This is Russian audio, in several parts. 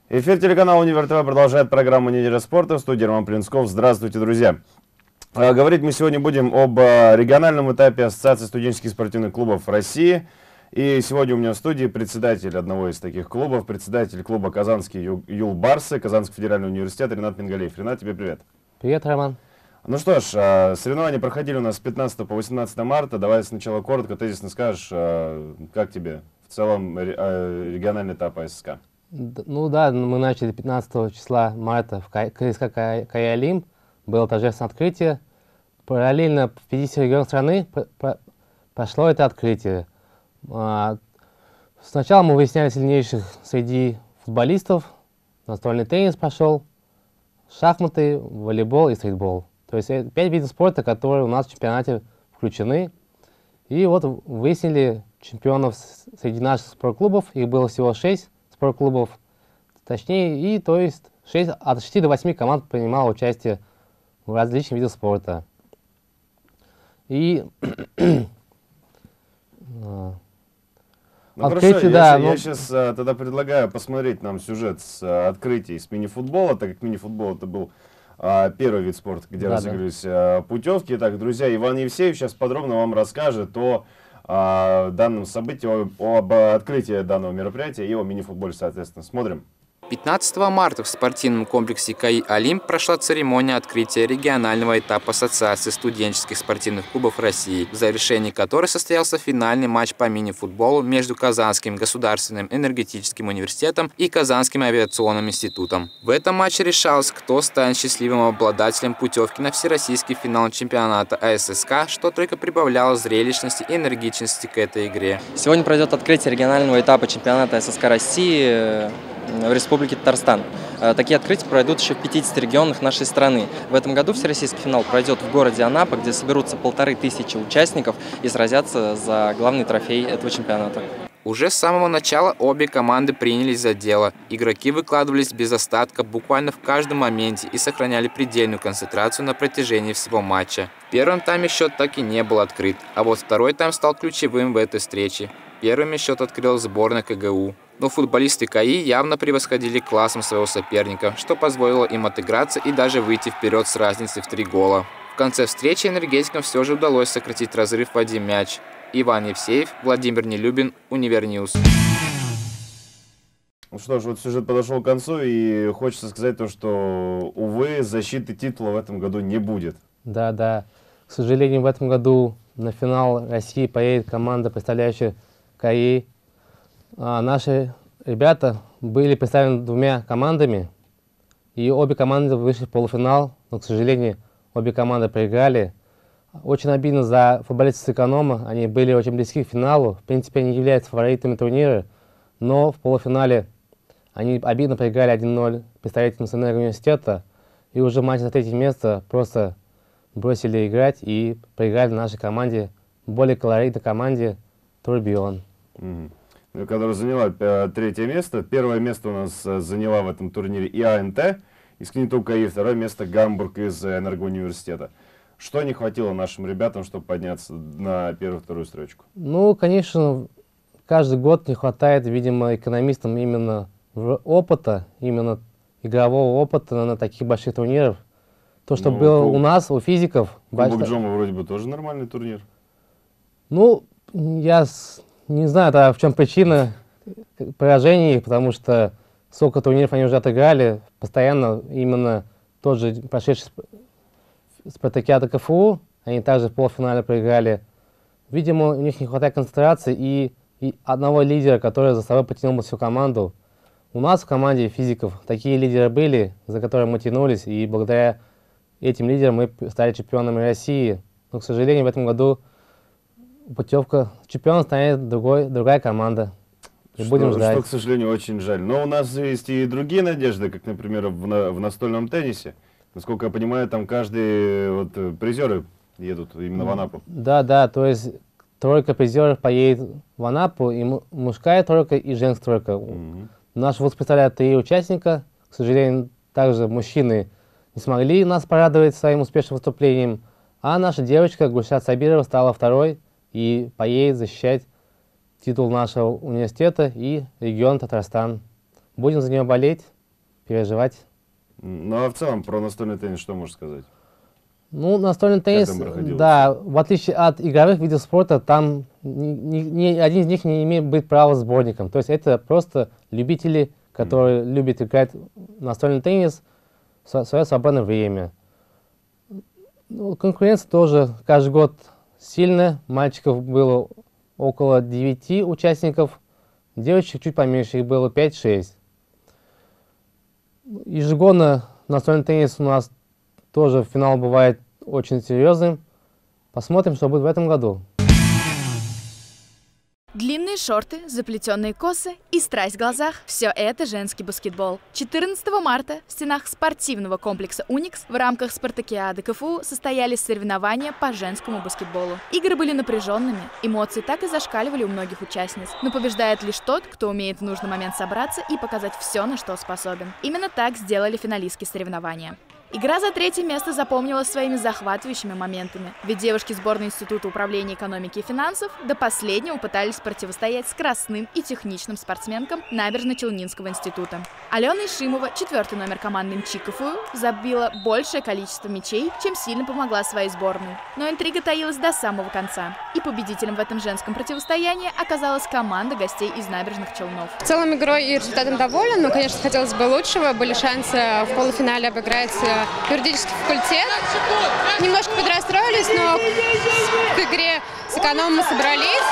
Эфир телеканала Универ ТВ продолжает программу «Неделя спорта». В студии Роман Плинсков. Здравствуйте, друзья. Говорить мы сегодня будем об региональном этапе Ассоциации студенческих спортивных клубов России. И сегодня у меня в студии председатель одного из таких клубов, председатель клуба «Казанский Юлбарсы», Казанский федеральный университет Ренат Мингалеев. Ренат, тебе привет. Привет, Роман. Ну что ж, соревнования проходили у нас с 15 по 18 марта. Давай сначала коротко, тезисно скажешь, как тебе в целом региональный этап АССК? Ну да, мы начали 15 числа марта в КСК «Каи-Олимп». Было торжественное открытие. Параллельно в 50 регионах страны прошло это открытие. Сначала мы выясняли сильнейших среди футболистов. Настольный теннис пошел, шахматы, волейбол и стритбол. То есть 5 видов спорта, которые у нас в чемпионате включены. И вот выяснили чемпионов среди наших спортклубов. Их было всего 6 спортклубов, точнее, и то есть от 6 до 8 команд принимало участие в различных видах спорта. И открытие, да. Я сейчас тогда предлагаю посмотреть нам сюжет с открытия с мини-футбола, так как мини-футбол это был первый вид спорта, где разыгрывались путевки. Итак, друзья, Иван Евсеев сейчас подробно вам расскажет о данном событии, об открытии данного мероприятия и о мини-футболе, соответственно. Смотрим. 15 марта в спортивном комплексе КАИ-Олимп прошла церемония открытия регионального этапа Ассоциации студенческих спортивных клубов России, в завершении которой состоялся финальный матч по мини-футболу между Казанским государственным энергетическим университетом и Казанским авиационным институтом. В этом матче решалось, кто станет счастливым обладателем путевки на всероссийский финал чемпионата АССК, что только прибавляло зрелищности и энергичности к этой игре. Сегодня пройдет открытие регионального этапа чемпионата АССК России в Республике Татарстан. Такие открытия пройдут еще в 50 регионах нашей страны. В этом году всероссийский финал пройдет в городе Анапа, где соберутся 1500 участников и сразятся за главный трофей этого чемпионата. Уже с самого начала обе команды принялись за дело. Игроки выкладывались без остатка буквально в каждом моменте и сохраняли предельную концентрацию на протяжении всего матча. В первом тайме счет так и не был открыт, а вот второй тайм стал ключевым в этой встрече. Первыми счет открыл сборная КГУ. Но футболисты КАИ явно превосходили классом своего соперника, что позволило им отыграться и даже выйти вперед с разницей в 3 гола. В конце встречи энергетикам все же удалось сократить разрыв в 1 мяч. Иван Евсеев, Владимир Нелюбин, Универньюз. Ну что ж, вот сюжет подошел к концу, и хочется сказать то, что, увы, защиты титула в этом году не будет. Да. К сожалению, в этом году на финал России поедет команда, представляющая КАИ. Наши ребята были представлены 2 командами, и обе команды вышли в полуфинал, но, к сожалению, обе команды проиграли. Очень обидно за футболистов с эконома, они были очень близки к финалу, в принципе, они являются фаворитами турнира, но в полуфинале они обидно проиграли 1-0 представителям Энергоуниверситета, и уже в матче за 3-е место просто бросили играть и проиграли нашей команде, более колоритной команде Турбион. Которая заняла 3-е место. 1-е место у нас заняла в этом турнире ИАНТ из КНИТУ КАИ, 2-е место Гамбург из Энергоуниверситета. Что не хватило нашим ребятам, чтобы подняться на 1-2 строчку? Ну, конечно, каждый год не хватает, видимо, экономистам именно опыта, именно игрового опыта на таких больших турнирах. То, что было у нас, у физиков. Кубок Джома вроде бы тоже нормальный турнир. Ну, я не знаю, в чем причина поражений, потому что сколько турниров они уже отыграли, постоянно именно тот же прошедший Спартакиада КФУ, они также в полуфинале проиграли. Видимо, у них не хватает концентрации и одного лидера, который за собой потянул всю команду. У нас в команде физиков такие лидеры были, за которыми мы тянулись, и благодаря этим лидерам мы стали чемпионами России. Но, к сожалению, в этом году путевка чемпиона станет другая команда. И будем ждать. Что, к сожалению, очень жаль. Но у нас есть и другие надежды, как, например, в настольном теннисе. Насколько я понимаю, там каждый призеры едут именно в Анапу. Да, то есть 3 призеров поедет в Анапу, и мужская 3 и женская 3. Наш вуз представляет 3 участника. К сожалению, также мужчины не смогли нас порадовать своим успешным выступлением. А наша девочка Гульшат Сабирова стала 2-й и поедет защищать титул нашего университета и регион Татарстан. Будем за нее болеть переживать. Ну а в целом про настольный теннис что можешь сказать? Ну, настольный теннис, там проходило да, в отличие от игровых видов спорта, там ни один из них не имеет быть права сборником. То есть это просто любители, которые любят играть в настольный теннис в свое свободное время. Ну, конкуренция тоже каждый год сильная. Мальчиков было около 9 участников, девочек чуть поменьше, их было 5-6. Ежегодно настольный теннис у нас тоже финал бывает очень серьезным. Посмотрим, что будет в этом году. Длинные шорты, заплетенные косы и страсть в глазах – все это женский баскетбол. 14 марта в стенах спортивного комплекса «Уникс» в рамках спартакиады КФУ состоялись соревнования по женскому баскетболу. Игры были напряженными, эмоции так и зашкаливали у многих участниц. Но побеждает лишь тот, кто умеет в нужный момент собраться и показать все, на что способен. Именно так сделали финалистки соревнования. Игра за третье место запомнилась своими захватывающими моментами, ведь девушки сборной Института управления экономики и финансов до последнего пытались противостоять скоростным и техничным спортсменкам Набережно-Челнинского института. Алена Ишимова, 4-й номер команды МЧ КФУ, забила большее количество мячей, чем сильно помогла своей сборной. Но интрига таилась до самого конца, и победителем в этом женском противостоянии оказалась команда гостей из Набережных Челнов. В целом игрой и результатом доволен, но, конечно, хотелось бы лучшего. Были шансы в полуфинале обыграть юридический факультет. Немножко подрастроились, но к игре с экономом мы собрались.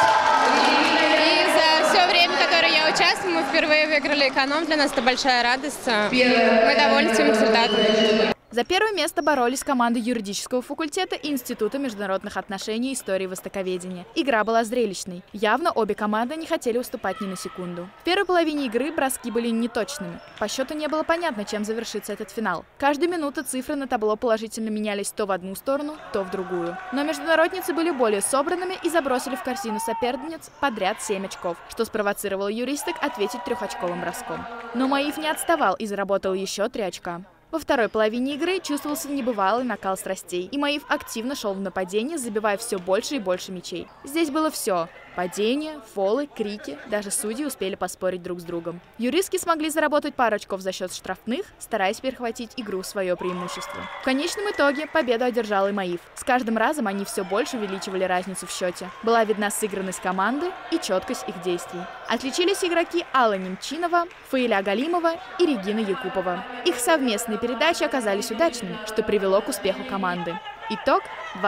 И за все время, которое я участвую, мы впервые выиграли эконом. Для нас это большая радость. Мы довольны своим результатом. За первое место боролись команды юридического факультета и Института международных отношений и истории востоковедения. Игра была зрелищной. Явно обе команды не хотели уступать ни на секунду. В первой половине игры броски были неточными. По счету не было понятно, чем завершится этот финал. Каждую минуту цифры на табло положительно менялись то в одну сторону, то в другую. Но международницы были более собранными и забросили в корзину соперниц подряд 7 очков, что спровоцировало юристок ответить 3-очковым броском. Но Маиф не отставал и заработал еще 3 очка. Во второй половине игры чувствовался небывалый накал страстей, и Маиф активно шел в нападение, забивая все больше и больше мячей. Здесь было все – падения, фолы, крики, даже судьи успели поспорить друг с другом. Юристки смогли заработать пару очков за счет штрафных, стараясь перехватить игру в свое преимущество. В конечном итоге победу одержал и Маиф. С каждым разом они все больше увеличивали разницу в счете. Была видна сыгранность команды и четкость их действий. Отличились игроки Алла Немчинова, Фаиля Галимова и Регина Якупова. Их совместные передачи оказались удачными, что привело к успеху команды. Итог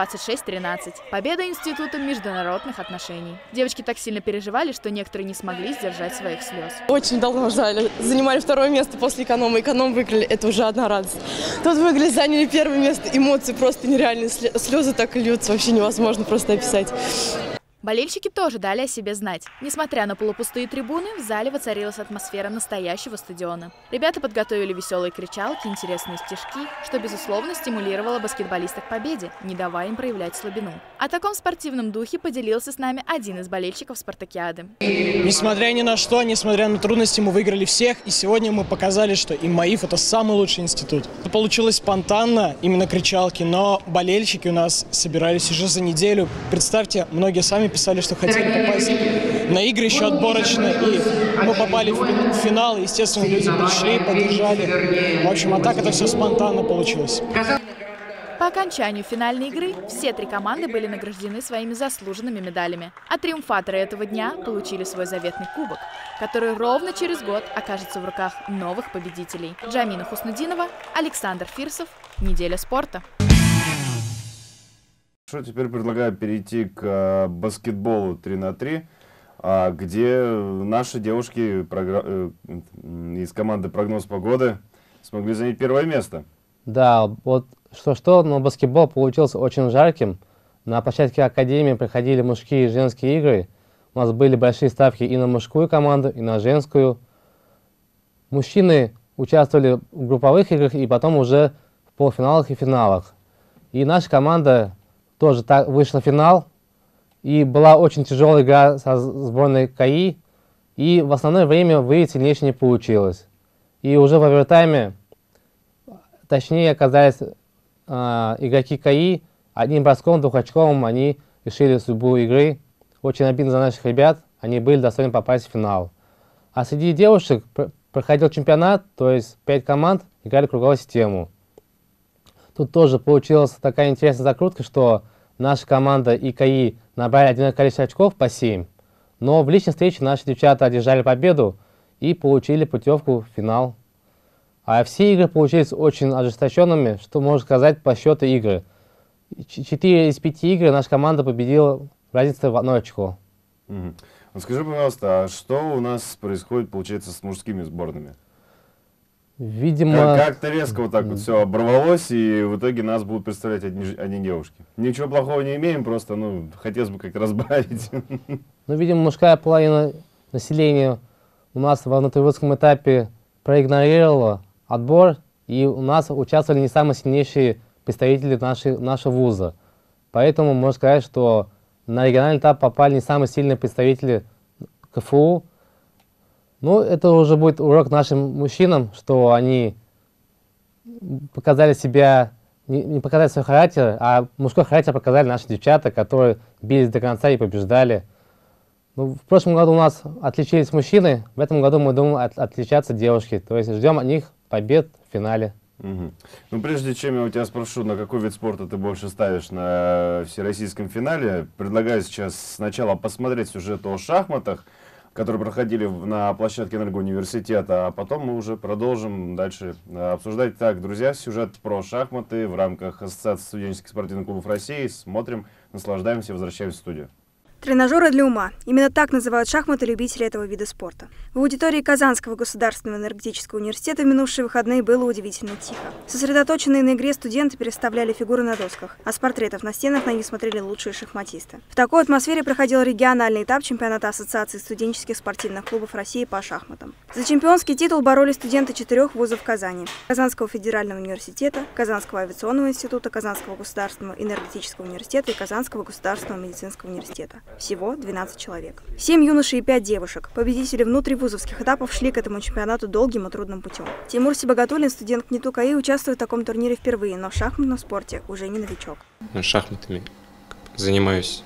26-13. Победа Института международных отношений. Девочки так сильно переживали, что некоторые не смогли сдержать своих слез. Очень давно ждали. Занимали второе место после эконома. Эконом выиграли. Это уже одна радость. Тут выиграли, заняли первое место. Эмоции просто нереальные. Слезы так и льются. Вообще невозможно просто описать. Болельщики тоже дали о себе знать. Несмотря на полупустые трибуны, в зале воцарилась атмосфера настоящего стадиона. Ребята подготовили веселые кричалки, интересные стишки, что, безусловно, стимулировало баскетболисток к победе, не давая им проявлять слабину. О таком спортивном духе поделился с нами один из болельщиков спартакиады. Несмотря ни на что, несмотря на трудности, мы выиграли всех, и сегодня мы показали, что и Маиф – это самый лучший институт. Это получилось спонтанно, именно кричалки, но болельщики у нас собирались уже за неделю. Представьте, многие сами писали, что хотели попасть на игры еще отборочные, и мы попали в финал, и, естественно, люди пришли, поддержали. В общем, а так это все спонтанно получилось. По окончанию финальной игры все 3 команды были награждены своими заслуженными медалями, а триумфаторы этого дня получили свой заветный кубок, который ровно через год окажется в руках новых победителей. Джамина Хуснудинова, Александр Фирсов. Неделя спорта. Теперь предлагаю перейти к баскетболу 3 на 3, где наши девушки из команды «Прогноз погоды» смогли занять первое место. Да, вот что-что, но баскетбол получился очень жарким. На площадке Академии проходили мужские и женские игры. У нас были большие ставки и на мужскую команду, и на женскую. Мужчины участвовали в групповых играх и потом уже в полуфиналах и финалах. И наша команда тоже вышла в финал. И была очень тяжелая игра со сборной КАИ. И в основное время выиграть сильнейшее не получилось. И уже в овертайме, точнее оказались игроки КАИ. Одним броском, 2-очковым они решили судьбу игры. Очень обидно за наших ребят. Они были достойны попасть в финал. А среди девушек проходил чемпионат, то есть 5 команд играли круговую систему. Тут тоже получилась такая интересная закрутка, что наша команда и КАИ набрали одинаковое количество очков по 7, но в личной встрече наши девчата одержали победу и получили путевку в финал. А все игры получились очень ожесточенными, что можно сказать по счету игры. 4 из 5 игр наша команда победила в разнице в 1 очко. Скажи, пожалуйста, а что у нас происходит, получается, с мужскими сборными? Видимо... Как-то резко вот так вот все оборвалось, и в итоге нас будут представлять одни девушки. Ничего плохого не имеем, просто, ну, хотелось бы как-то разбавить. Ну, видимо, мужская половина населения у нас во внутривузовском этапе проигнорировала отбор, и у нас участвовали не самые сильнейшие представители нашего вуза. Поэтому можно сказать, что на региональный этап попали не самые сильные представители КФУ. Ну, это уже будет урок нашим мужчинам, что они показали себя, не показали свой характер, а мужской характер показали наши девчата, которые бились до конца и побеждали. Ну, в прошлом году у нас отличились мужчины, в этом году мы думаем отличаться девушки. То есть ждем от них побед в финале. Ну, прежде чем я у тебя спрошу, на какой вид спорта ты больше ставишь на всероссийском финале, предлагаю сейчас сначала посмотреть сюжет о шахматах, которые проходили на площадке Энергоуниверситета, а потом мы уже продолжим дальше обсуждать. Так, друзья, сюжет про шахматы в рамках Ассоциации студенческих спортивных клубов России. Смотрим, наслаждаемся, возвращаемся в студию. Тренажеры для ума. Именно так называют шахматы любители этого вида спорта. В аудитории Казанского государственного энергетического университета в минувшие выходные было удивительно тихо. Сосредоточенные на игре студенты переставляли фигуры на досках, а с портретов на стенах на них смотрели лучшие шахматисты. В такой атмосфере проходил региональный этап чемпионата Ассоциации студенческих спортивных клубов России по шахматам. За чемпионский титул боролись студенты 4 вузов Казани: Казанского федерального университета, Казанского авиационного института, Казанского государственного энергетического университета и Казанского государственного медицинского университета. Всего 12 человек. 7 юношей и 5 девушек. Победители внутривузовских этапов шли к этому чемпионату долгим и трудным путем. Тимур Сибагатуллин, студент КНИТУ КАИ, участвует в таком турнире впервые, но в шахматном спорте уже не новичок. Шахматами занимаюсь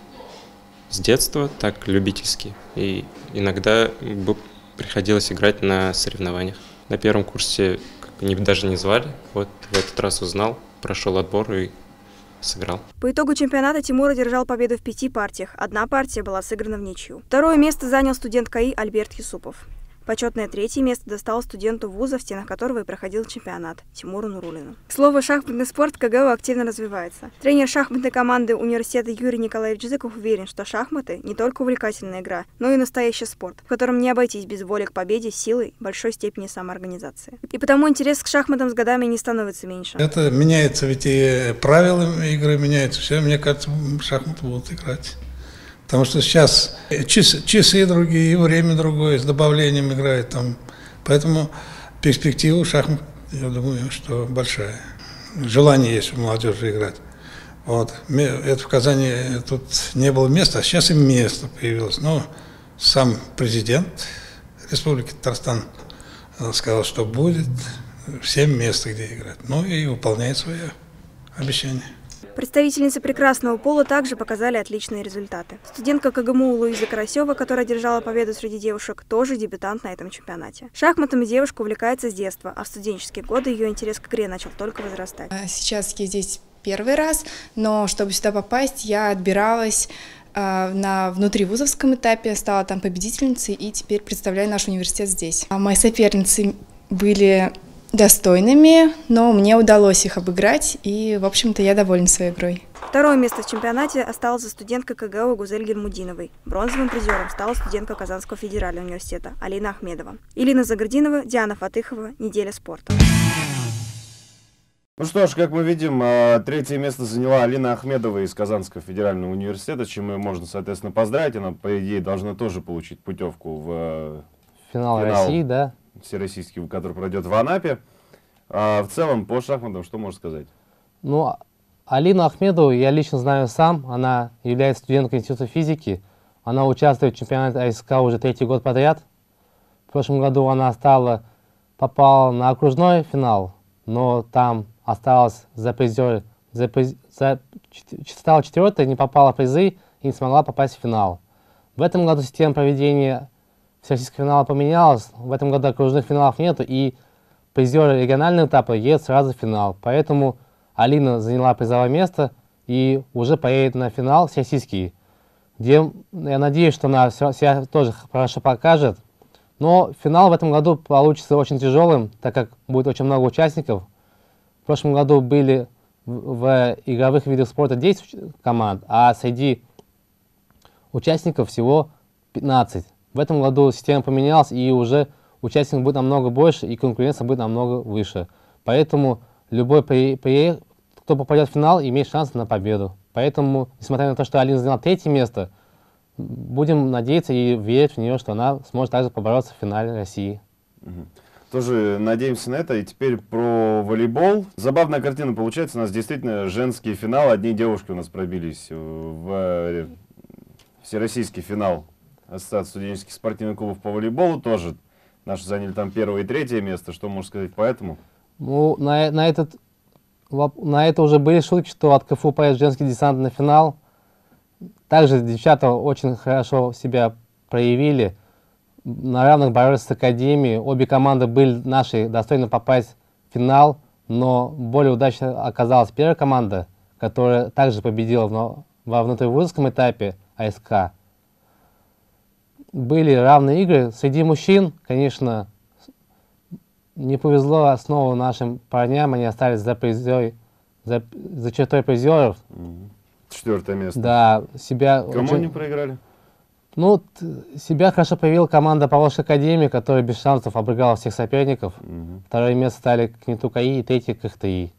с детства, так любительски. И иногда приходилось играть на соревнованиях. На первом курсе даже не звали. Вот в этот раз узнал, прошел отбор и сыграл. По итогу чемпионата Тимур одержал победу в 5 партиях. Одна партия была сыграна в ничью. Второе место занял студент КАИ Альберт Юсупов. Почетное 3-е место досталось студенту вуза, в стенах которого и проходил чемпионат, Тимуру Нуруллину. Слово «шахматный спорт» в КГУ активно развивается. Тренер шахматной команды университета Юрий Николаевич Зыков уверен, что шахматы не только увлекательная игра, но и настоящий спорт, в котором не обойтись без воли к победе, силы, большой степени самоорганизации. И потому интерес к шахматам с годами не становится меньше. Это меняется, ведь и правила игры меняются. Все, мне кажется, шахматы будут играть. Потому что сейчас часы другие, и время другое, с добавлением играет там. Поэтому перспектива шахмат, я думаю, что большая. Желание есть у молодежи играть. Вот. Это в Казани тут не было места, а сейчас и место появилось. Но сам президент Республики Татарстан сказал, что будет всем место, где играть. Ну и выполняет свое обещание. Представительницы прекрасного пола также показали отличные результаты. Студентка КГМУ Луиза Карасева, которая одержала победу среди девушек, тоже дебютант на этом чемпионате. Шахматами девушка увлекается с детства, а в студенческие годы ее интерес к игре начал только возрастать. Сейчас я здесь первый раз, но чтобы сюда попасть, я отбиралась на внутривузовском этапе, стала там победительницей и теперь представляю наш университет здесь. Мои соперницы были достойными, но мне удалось их обыграть, и, в общем-то, я довольна своей игрой. Второе место в чемпионате осталось за студенткой КГУ Гузель Гельмудиновой. Бронзовым призером стала студентка Казанского федерального университета Алина Ахмедова. Илина Загординова, Диана Фатыхова. Неделя спорта. Ну что ж, как мы видим, 3-е место заняла Алина Ахмедова из Казанского федерального университета, с чем ее можно, соответственно, поздравить. Она, по идее, должна тоже получить путевку в финал России, да? Всероссийский, который пройдет в Анапе. А в целом, по шахматам, что можно сказать? Ну, Алину Ахмедову я лично знаю сам. Она является студенткой Института физики. Она участвует в чемпионате АСК уже 3-й год подряд. В прошлом году она попала на окружной финал, но там осталась стала 4-й, не попала в призы и не смогла попасть в финал. В этом году система проведения всероссийского финала поменялось. В этом году окружных финалов нету, и призеры регионального этапа едут сразу в финал. Поэтому Алина заняла призовое место и уже поедет на финал всероссийский, где я надеюсь, что она себя тоже хорошо покажет. Но финал в этом году получится очень тяжелым, так как будет очень много участников. В прошлом году были в игровых видах спорта 10 команд, а среди участников всего 15. В этом году система поменялась, и уже участников будет намного больше, и конкуренция будет намного выше. Поэтому любой, кто попадет в финал, имеет шанс на победу. Поэтому, несмотря на то, что Алина заняла 3-е место, будем надеяться и верить в нее, что она сможет также побороться в финале России. Тоже надеемся на это. И теперь про волейбол. Забавная картина получается. У нас действительно женский финал. Одни девушки у нас пробились в всероссийский финал Ассоциации студенческих спортивных клубов по волейболу. Тоже наши заняли там 1-е и 3-е место. Что можно сказать по этому? Ну, на это уже были шутки, что от КФУ поедет женский десант на финал. Также девчата очень хорошо себя проявили. На равных боролись с академией. Обе команды были наши достойны попасть в финал, но более удачно оказалась первая команда, которая также победила во внутривузовском этапе АСК. Были равные игры. Среди мужчин, конечно, не повезло снова нашим парням. Они остались за чертой призеров. 4-е место. Да, Кому они проиграли? Ну, себя хорошо проявила команда Поволжской академии, которая без шансов обыграла всех соперников. 2-е место стали КНИТУ КАИ и 3-е КХТИ.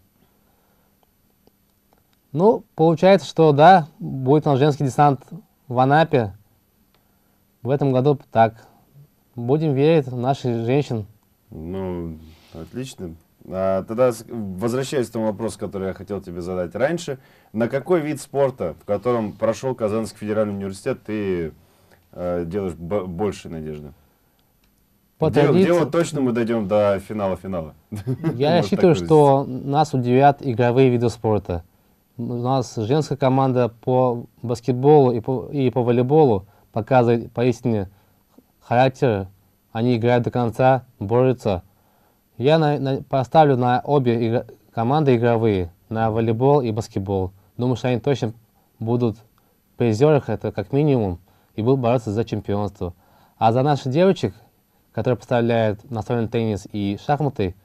Ну, получается, что да, будет у нас женский десант в Анапе. В этом году так. Будем верить в наших женщин. Ну, отлично. Тогда возвращаясь к тому вопросу, который я хотел тебе задать раньше. На какой вид спорта, в котором прошел Казанский федеральный университет, ты делаешь больше надежды? Где вот точно мы дойдем до финала? Я рассчитываю, что нас удивят игровые виды спорта. У нас женская команда по баскетболу и по волейболу показывает поистине характер. Они играют до конца, борются. Я поставлю на обе команды игровые, на волейбол и баскетбол. Думаю, что они точно будут в призерах, это как минимум, и будут бороться за чемпионство. А за наших девочек, которые представляют настольный теннис и шахматы,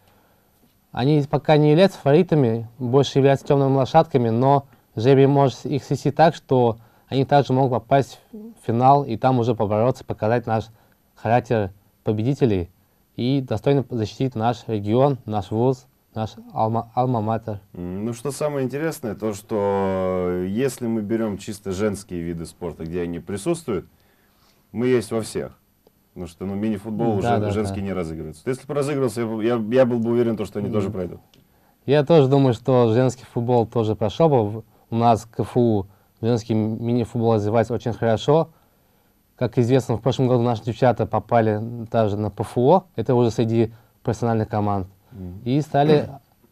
они пока не являются фаворитами, больше являются темными лошадками, но жребий может их свести так, что они также могут попасть в финал и там уже побороться, показать наш характер победителей и достойно защитить наш регион, наш вуз, наш алма-матер. Ну, что самое интересное, то, что если мы берем чисто женские виды спорта, где они присутствуют, мы есть во всех. Потому что мини-футбол уже женский не разыгрывается. Если бы разыгрывался, я был бы уверен, что они тоже пройдут. Я тоже думаю, что женский футбол тоже прошел бы. У нас КФУ женский мини-футбол развивается очень хорошо. Как известно, в прошлом году наши девчата попали даже на ПФО, это уже среди профессиональных команд, и стали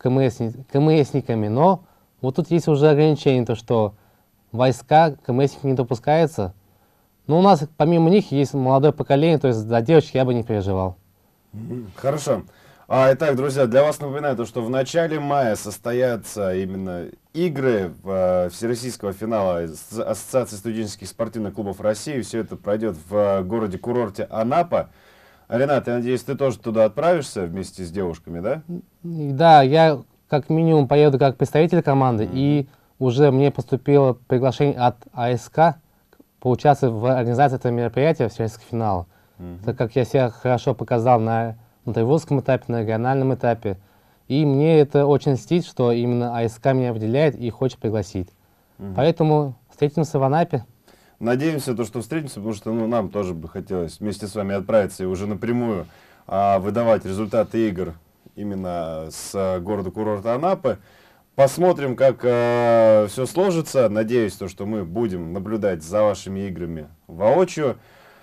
КМСниками. Но вот тут есть уже ограничение, то что войска КМСников не допускается. Но у нас помимо них есть молодое поколение, то есть за девочек я бы не переживал. Хорошо. Итак, друзья, для вас напоминаю, что в начале мая состоятся именно игры всероссийского финала Ассоциации студенческих спортивных клубов России. Все это пройдет в городе-курорте Анапа. Ренат, я надеюсь, ты тоже туда отправишься вместе с девушками, да? Да, я как минимум поеду как представитель команды, и уже мне поступило приглашение от АСК поучаствовать в организации этого мероприятия, всероссийского финала. Так как я себя хорошо показал на внутривузовском этапе, на региональном этапе. И мне это очень льстит, что именно АСК меня выделяет и хочет пригласить. Поэтому встретимся в Анапе. Надеемся, что встретимся, потому что нам тоже бы хотелось вместе с вами отправиться и уже напрямую выдавать результаты игр именно с города-курорта Анапы. Посмотрим, как все сложится. Надеюсь, что мы будем наблюдать за вашими играми воочию.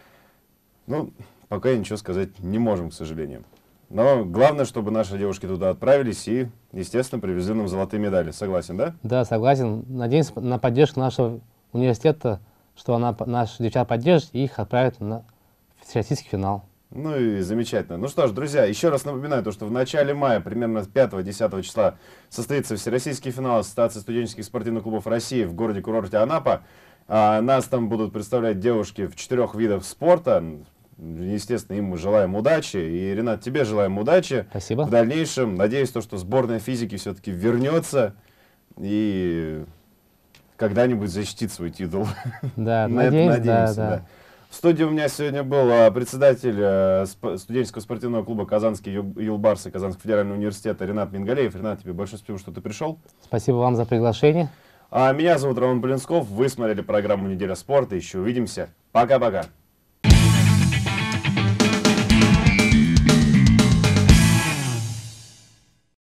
Ну, пока ничего сказать не можем, к сожалению. Но главное, чтобы наши девушки туда отправились и, естественно, привезли нам золотые медали. Согласен, да? Да, согласен. Надеемся на поддержку нашего университета, что наши девчата поддержат и их отправят на всероссийский финал. Ну и замечательно. Ну что ж, друзья, еще раз напоминаю, что в начале мая, примерно 5-10 числа, состоится всероссийский финал Ассоциации студенческих спортивных клубов России в городе-курорте Анапа. Нас там будут представлять девушки в 4 видах спорта. Естественно, им мы желаем удачи. И, Ренат, тебе желаем удачи. Спасибо. В дальнейшем. Надеюсь, что сборная физики все-таки вернется и когда-нибудь защитит свой титул. Да, надеемся, да. В студии у меня сегодня был председатель студенческого спортивного клуба «Казанский Юлбарс» и Казанского федерального университета Ренат Мингалеев. Ренат, тебе большое спасибо, что ты пришел. Спасибо вам за приглашение. Меня зовут Роман Полинсков. Вы смотрели программу «Неделя спорта». Еще увидимся. Пока-пока.